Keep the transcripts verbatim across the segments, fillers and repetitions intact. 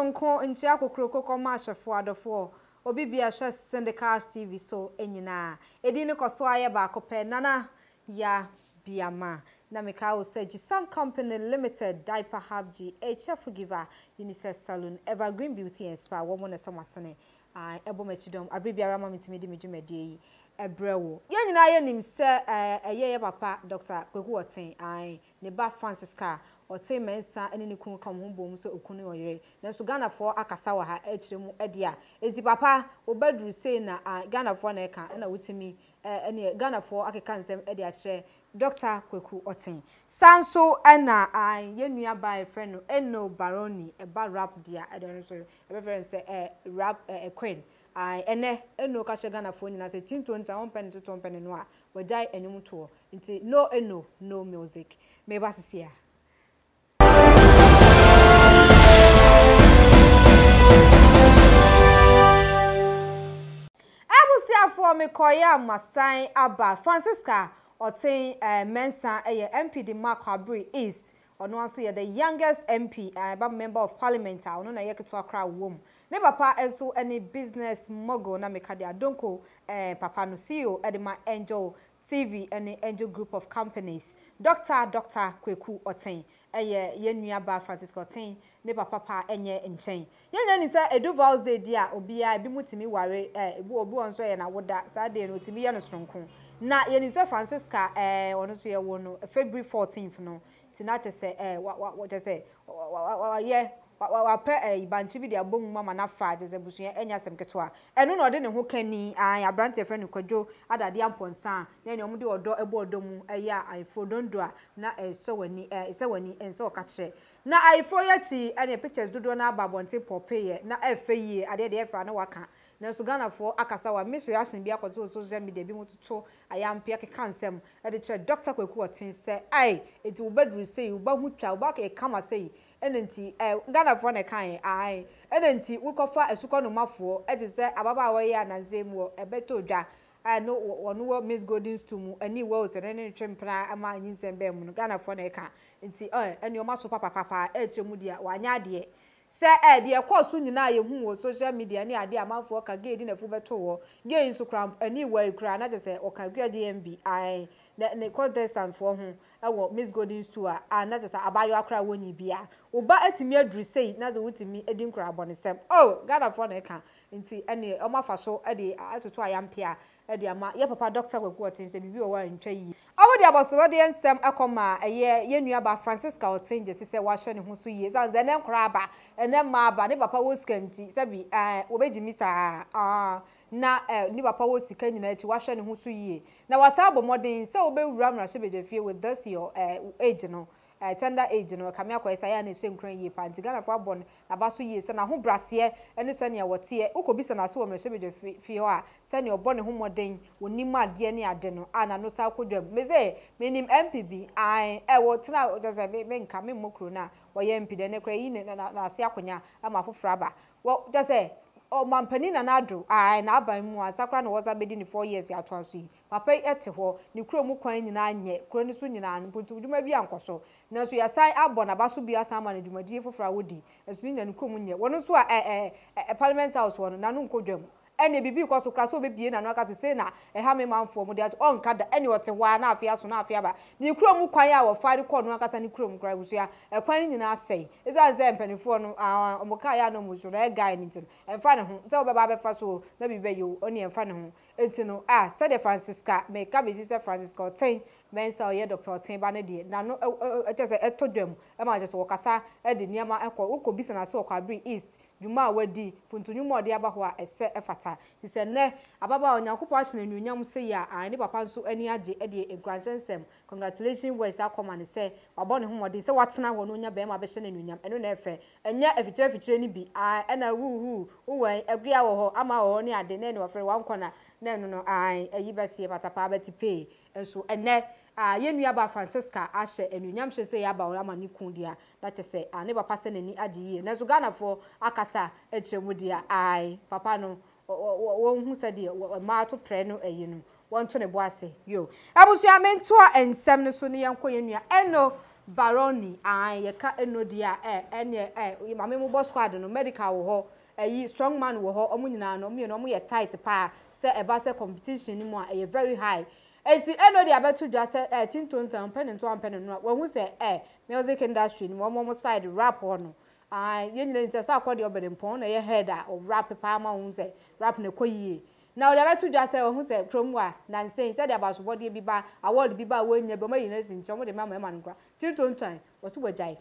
sonko nchi akokro kokko ma hwefo adofo obi bia hwe Syndicast T V so enyina edi ne koso aye ba kope nana ya biama na meka wo say Gisam Company Limited Diaper Hub G H F giver Unisex Salon Evergreen Beauty and Spa wo mo ne so masene ai ebo machidom abibiara ma mitimi di medwumade yi ebrewo ye nyina ye nim se eye ye papa Doctor Kwaku Oteng ai ne ba Francisca Oteng mensa ene ne kun kam ho bom so okunu oyere nanso Ghana for akasa wa ha ekiremu ede a enti papa obaduru sei na Ghana for na eka na wutimi ene Ghana for akeka nsem ede a kire Doctor Kwaku Oteng sanso ana ai ye nua ba friend no eno Barony e ba rap dia ede no so e be friend say eh rap eh queen ai ene eno ka che Ghana for nyina say tin twenty one pen to two pen no a wajai enum to nti no eno no music me ba sisia for me koya masan aba Francisca Oteng uh, mensa eye M P di Makwabri East ono anso ye the youngest M P uh, ba member of parliament ono na ye keto akra wom ne papa enso any business mogul na meka de adonko uh, papa no C E O edema Angel T V and Angel group of companies Doctor Doctor Kwaku Oteng eye ye nua ba Francisca Oteng ne papa pa enye nchen ye nya ni say edu vows day dia obia bi mutimi ware eh ebu obu onso ye na woda sa day no timi ye no sronko na ye ni say Francisca eh ono so ye wo no February fourteenth no ti na tese eh what they say ye wa pe eh banchi bi dia bom mama na fa de zebusu enya sem keto a eno na ode ne ho kani an abrante fe no kwadwo adade amponsa na ne omde odo ebo odo mu eya ifo dondo a na eso wani eh se wani ense oka kire na ifo ya chi ene pictures dodo na ababonte pope na efe yi ade de efa na waka na so Ghana for akasa wa miss reaction bi akoto social media bi mututo ayampia ke kansem ede kire Doctor Kwaku Oteng say ai eti wo bedru say wo ba hu twa wo ba ke kama say enenti eh Ghana for na kan ai enenti wo kofa esuko no mafo ede say ababa wa ya na nzemu ebeto dwa I know one wo Miss Golden Stool ani wo se ne twempra ama anyinsem be mu no Ghana for na kan enti eh eni o maso papa papa e chemu dia wanya de se eh de ekosu nyina ye hu wo social media ni ade amanfo ka ge di na fu beto wo ge nsu kram ani wa ikura na je se o ka gwa D M B ai ne contestant for hu e wo Miss Golden Stool a na je se abayo akra woni bia wo ba atimi aduru sei na ze wutimi edi nkura abonesem oh Ghana for na ka nti ene o mafa so e de atoto ayampia e de ama ye papa Doctor Kwaku Oteng se bibi o wa ntwa yi owo de aboso de ensem akoma eye ye nua ba Francisca Oteng je se wa hwe ne ho so yi za ze ne nkura aba ene ma aba ne papa wo skanti sabi eh obejimi saa ah na eh ni papa wo sika nyina echi wa hwe ne ho so yi na wasa abomodin se obewura mra hwe bedefie with this your eh age no eh tender age no kamia kwa isa ya na hye nkran yi pa ntigana fo abon na ba so yi se na ho brase ene se ne wote ukobisa na so wo mra hwe bedefie ho a se ne obone ho modin wonima ade ne ade no ana no sa kodwam meze menim M P B ai e wo tena doze me nka me mokro na wo ye M P de ne kra yi na na ase akonya ama foforo aba wo doze o mampani na nado ai na aban mu asakra na woza bedi ni four years atwanso yi papa ete ho ni kuro mu kwan nyina anye kuro ni so nyina mpuntu duma bi ankoso na so ya sai abọ na baso bi asama na dwumadi foforo awodi esu ni na ni kuro mu nye wono so a eh eh parliament house wono na no nkodwam ene bibi ko so kra so bebie na no aka se na e ha me manfo mu de on kada ene ote wa na afia so na afia ba ni kuro mu kwan ya wo fari ko no aka sa ni kuro mu kra busu ya e kwan nyina asai eza ze mpanifo no omoka ya no mu so na e guy ni tin e fa ne ho se obeba be fa so na bibe yo oni e fa ne ho enti no ah se de Francisca me ka be se Francisca Oteng mensa oye Doctor Oteng ba ne de na no e te se etodwam e ma je so wakasa e de niama ekọ ukobisa na se Kwaku East Juma wadi puntunyu mo de aba ho a ese efata ise ne ababa onyankopọ a chene nunyam se ya ani papa nso ani age e de encouragement congratulations boys akoma ne se wabọ ne ho mode se watena ho no nya be ma be hye ne nunyam eno na efe enya efichire fichire ni bi a ena hu hu uwe egria wo ho ama wo ne ade ne ne wafre wankona na no no ai ayi besie patapa betipe enso ene a yenua ba Francisca ahye enunyam hye se ya ba wo ama ni kun dia na tese ani papa se nani age yi na so Ghana for akasa echiremu dia ai papa no won hu se dia ma to pre no ayi no won to ne bo ase yo abusu amento ensem no so ne yanko yenua eno Barony an ye ka enodia eh ene eh mame mo boss squad no medical wo ho ayi strong man wo ho omo nyina no me no mo ye tight pa se e ba se competition ni mo a ye very high enti enodia betu dwa se eh tintonton pen nto ampen no wo hu se eh music industry ni mo mo side rap ho no an ye nyina nti se akode obedempon na ye head a o rap pa ma hu se rap na koyie na o da betu dwa se wo hu se krom wa na nsen se de abasobode bi ba award bi ba wo nya be ma yinasi ncho mo de ma ma nkwa tintonton wo se wajai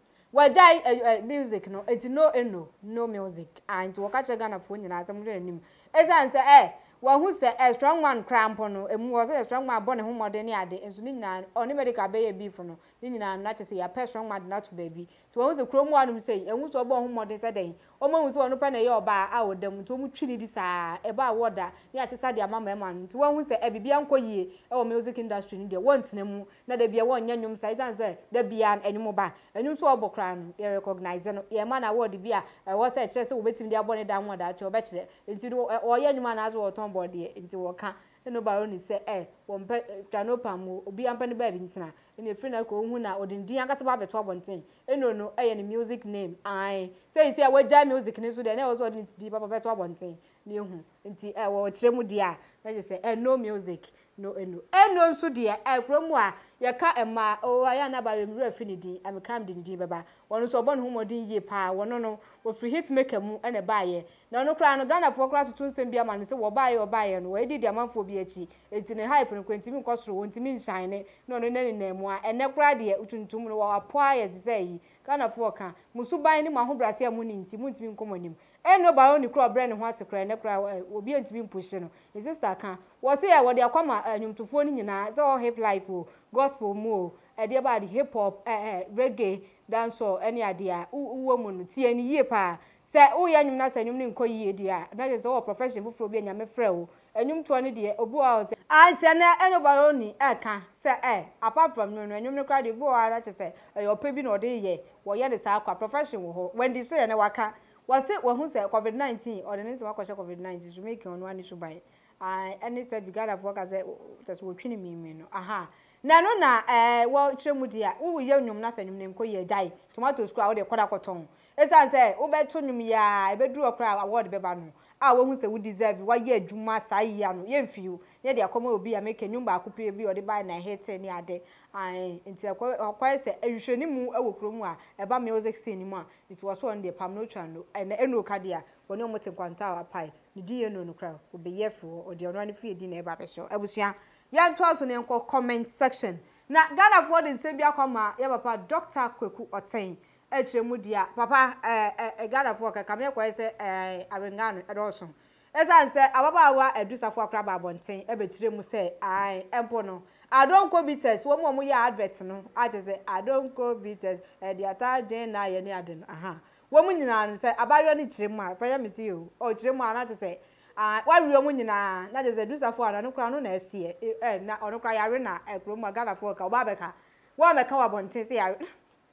wajai music no enti no eno no music and wo ka che Ghana fo nyina asem de nim ezan se eh wo hu se eh strong man crampo no emu wo se strong man bone hu mode ne ade enso ni nyina oni medical be ye beef no ni nyina na che se ya pe strong man na to baby to wo se krom wa no sei enwu so bo hu mode se den o ma hu se onu pe na ye oba a odam to mu twini di saa e ba woda ni a che sa de amama man to wo hu se e bibia nkoyie e wo music industry ni de wontina mu na de bia won nyanyum sa ezan se de bia enwum ba enwum so obokra no ye recognize no ye man award bia e wo se che se wo betim de abone da nwa da che obe kire enti o ye nyuma na azo wo ton board ye enti wo ka eno Barony se eh wo mpe tanopa mu obi ampa ne ba bi ntina ene free na ko hu na odindin akase ba beto abonten eno no eh ne music name ai say say we jam music ni so de na wo so di papa beto abonten ni hu enti eh wo kire mu dia na je say eh no music no eno eno nso dia eh kromu a ye ka ema o aya na ba remru afinidi am kam din din baba wono so obon hu modin ye pa wono no wo free hit maker mu ene ba ye na no kra no Ghana fo kra tutu nsem bia ma no se wo ba ye wo ba ye no we di dia manfo bi achi enti ne hype no kwentimi nkosoro wontimi nshine no no ne ne mu a ene kra de utuntum no wa poa ye zei Ghana fo ka musuban ni mahobrase amu ni nti muntimi nkomonim eno Barony kra obre ne ho asekra ne kra obi ntimi mpuhye no sister ka wo se ya wo de akwama anyumtofo ni nyina so hip life o gospel mu e de ba de hip hop eh reggae dancehall eni ade a uwo mu no tie ni yie pa se wo ya nyum na se nyum ni nkoyie de a na je so profession fufuro bi anyame frɛ wo anyum to ne de obu a se anti na eno Barony e ka se eh apart from no anyum ne kwa de bu a na che se e opa bi na ode ye wo ye de sa akwa profession wo ho when di so ye ne waka wo se wo hu se covid nineteen ode ne se wakɔhye covid nineteen to make on one issue by I any said Ghana for ka say just wo twini mi no aha na no na eh wo kyeremu dia wo ye nwum na sanyum ne nkoye jai tomato school wo de koda koton esan say wo beto nwum ya e beduru okra award beba no a wo hu se wo deserve wa ye adwuma sai ya no ye mfiu ye de akoma obi ya make nwum ba akopie bi ode ba na hit ni ade ai nti akwa se ehwehwani mu ewo kromu a eba music scene mu a it was one dey pam no twa no na eno ka dia woni omote kwanta wa pai ni di ye no no kra obeyefu ode ono ani fie di na eba be so ebusua ya nto aso ne nko comment section na Ghana for the se bia kwama ya papa Doctor Kwaku Oteng e kyeremu dia papa eh Ghana for ka kame kwa se eh arengano edoso esan se ababawa edusafo akra ba bonten e be kyeremu se ai empo no adonko bitters wo mo ya advert no ageze adonko bitters e dia ta den na ye ni ade no aha wo mu nyina no se abayo ni kyeremu a pa ya mesi o o kyeremu a na te se ah wa wi mu nyina na je ze dusafo ara no kra no na asie eh na ono kra yare na ekro mu Ghana fo ka oba beka wo meka wa bonten se yare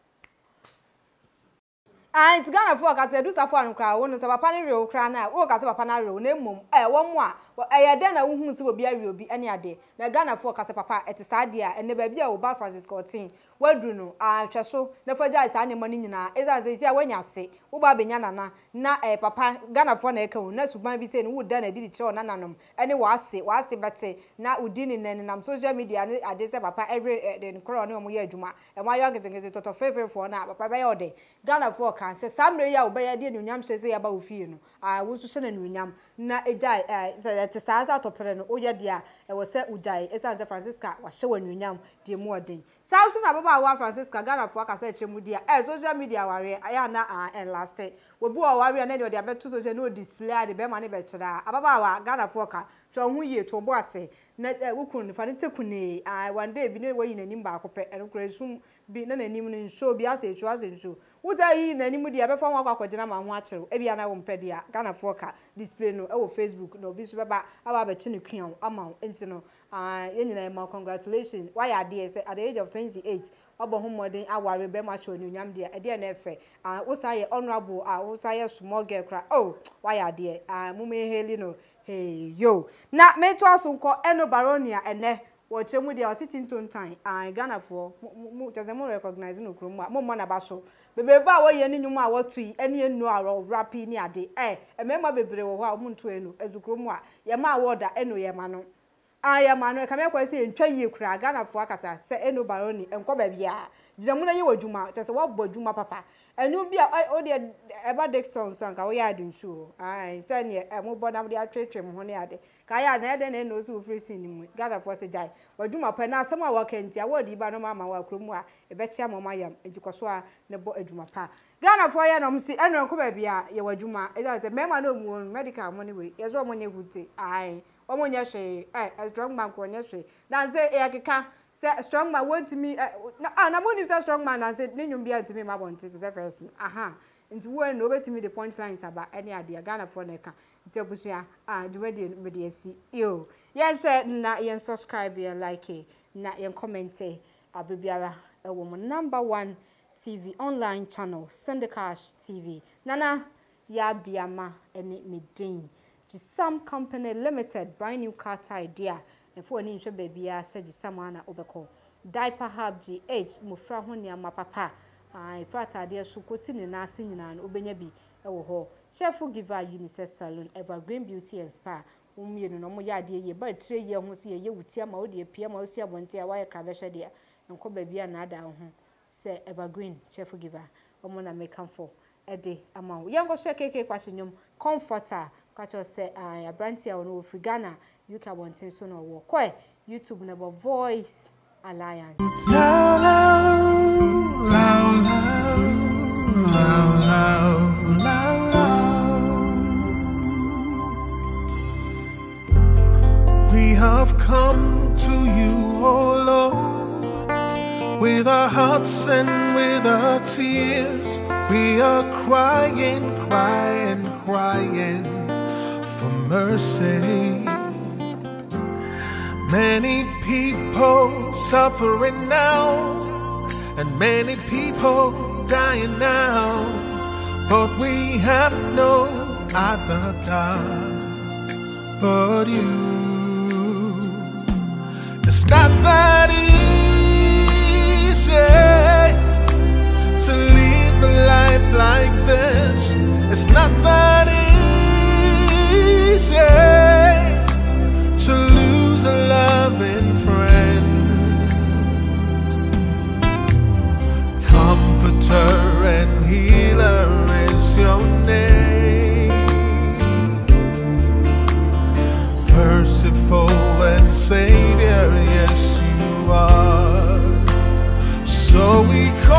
ah it's Ghana fo ka se dusafo ara no kra wo no se papa ne rewo kra na wo ka se papa na rewo na emom eh wo mu a eh de na wo hu se obi awe obi ane ade na Ghana fo ka se papa etisade a ene ba bia wo ba Francisca Oteng wadru no ah hweso na faja isa ne mani nyina eza ze sia wanya se wo ba benya nana na eh papa Ghana fo na eka wo na suban bi se ne wo da na di di na nanom ene wa ase wa ase bete na udi ni ne nam social media ne ade se papa every de nkro ne omo ye adwuma e ma yo ngezengeze toto fefe fo na papa ba ye ode Ghana fo kan se samre ya wo ba ya de nunyam hye se ya ba wo fie no ah wo so hye na nunyam na ejai eh te sa sa topere no oye dia e wo se ujai esa se Francisca wa hye wa nunyam de mu odin sa so na baba wa Francisca Ghana fo aka se kyemu dia eh social media ware aya na ah en last we bu o ware na de abeto social no display ade be ma ne be kyera ababa wa Ghana fo ka so hu ye to bo ase na wukun ni fa ne tekune ah one day bi ne wo yi nanim ba akopɛ enukura sum bi na nanim ne nso bi ase echu ase nso wuda yi nanim dia be fa nwa akwakwagina ma ho akyerew e bia na wo mpɛ dia Ghana fo ka display no e wo Facebook no bi so beba aba ba kyi ne kuan ama enti no ah yenyina ma congratulations why are there say at the age of twenty-eight obo ho modern aware be ma show nyam dia e dia na efe ah wo say honorable ah wo say small girl kra oh why are there ah mume heli no hey yo na me to aso nko eno Barony ene watch mu dia sitting tone time ah Ghana for mu just mo recognize no krom mo mo na ba so bebe ba wo ye ni nyum a watui ene enu a rap ni ade eh emema bebre wo ho a mo nto enu ezukrom a ye ma woda eno ye ma no ah ye ma no e ka me kwa se ntwa yie kura Ghana for akasa se eno Barony enko ba bia jiramu na ye wadwuma just wo bodwuma papa enu bia o de eba Dixon so anka wo ya ade nsu ai se ne e mo bodam de atwetwe mo ho ne ade ka ya na ede na eno so free sin ni mu Ghana for se jai wadwuma pa na asem a wakenti a wo di ba no mama wa kromu a e be chia mo mayam entikoso a ne bo adwuma pa Ghana for ya no msi enu enko ba bia ye wadwuma e say mema na omu medical money we ye so mo nye gute ai o mo nye hwe eh strong man ko nye hwe na say e akeka say strong man want me ah na mo ni say strong man na say ne nyum bia ntimi ma bonte say first aha nti wo no betimi the punchlines aba any ade Ghana for na ka nti abusua ah the way me dey see yo yen say na yen subscribe yen like na yen comment abibiara e wo mo number one T V online channel Send the Cash T V nana ya biama ene medin Gisam Company Limited brand new car idea and for any insurance baby ya said Gisamana obeko diaper hub G H mufra ho nia papa ai prata de so kosi ne na ase nyina no obenya bi e wo ho chef giver unisex salon evergreen beauty and spa ummienu no mo ya de ye ba tre ye ho se ye wuti ama wo de pia ma wo si abonte a wa ye krabehwe de enko baby ya na ada ho se evergreen chef giver omo na make am for ede ama wo yengo so keke kwashinyum comforter kacho se a brantia no free Ghana you can want so no wo koi YouTube na voice alliance we have come to you, oh Lord, with our hearts and with our tears. We are crying, crying, crying for mercy. Many people suffering now, and many people dying now, but we have no other God but you. It's not that easy to live a life like this. It's not that easy to lose a loving friend. Comforter and healer is your name. Merciful and Savior, yes you are. So we